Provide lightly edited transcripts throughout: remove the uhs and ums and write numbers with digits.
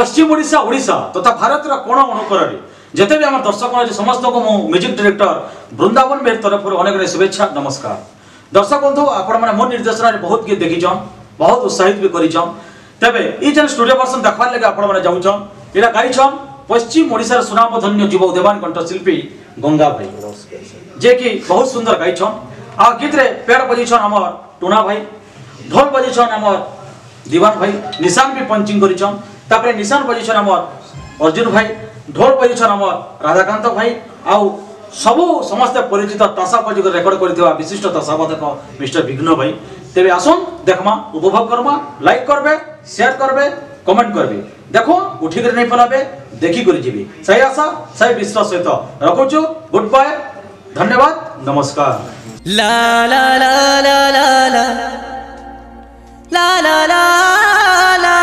पश्चिम ओडिशा ओडिशा तथा भारत कोण अनुकर जिते भी आम दर्शक समस्त को मो म्यूजिक डायरेक्टर वृंदावन मेर तरफ अनेक शुभेच्छा नमस्कार। दर्शक बंधु आपण मैंने मो निर्देशन बहुत गीत देखीछन बहुत उत्साहित भी करिछन तेबे ई जन स्टूडियो पर्सन देखबार लगे आपण मैंने जाउछन इला गाइछन पश्चिम ओडिशा सुनामधन्य युवा उदयमान कंठशिल्पी गंगा भाई जे कि बहुत सुंदर गाइछन आ गीत रे पेड़ बजिछन हमर टुना भाई ढोल बजिछन हमर दीवान भाई निशान भी पंचिंग करिछन तापरे निशान बजिछन हमर अर्जुन भाई ढोल बजिछन हमर राधाकांत भाई आउ सबू समस्त परिचित तासा बजिक रेकर्ड करथिबा विशिष्ट तासावादक मिस्टर विघ्न भाई तेबे आसन देखमा उपभोग करमा लाइक करबे शेयर करबे कमेंट करबे देखो उठी कर नहीं पलाबे देखी कर जीवी सही आशा सही विश्वास सहित रखुछु गुड बाय धन्यवाद नमस्कार। ला ला ला ला ला ला ला ला ला ला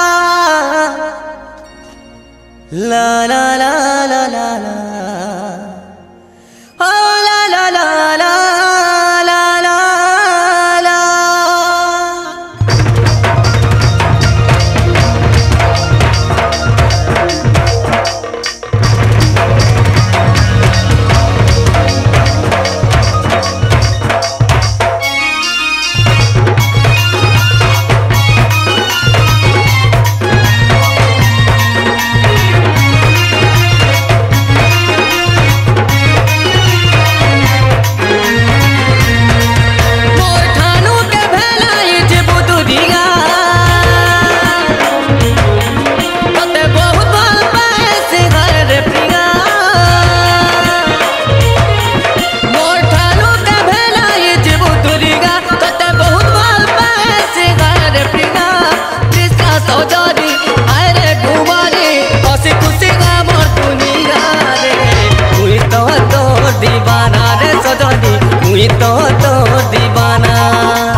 ला ला ला ला ला ला ओ ला ला ला ला ला ला ला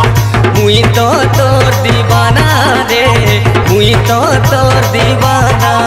मुई तो तोर दीवाना रे मुई तो तोर दीवाना।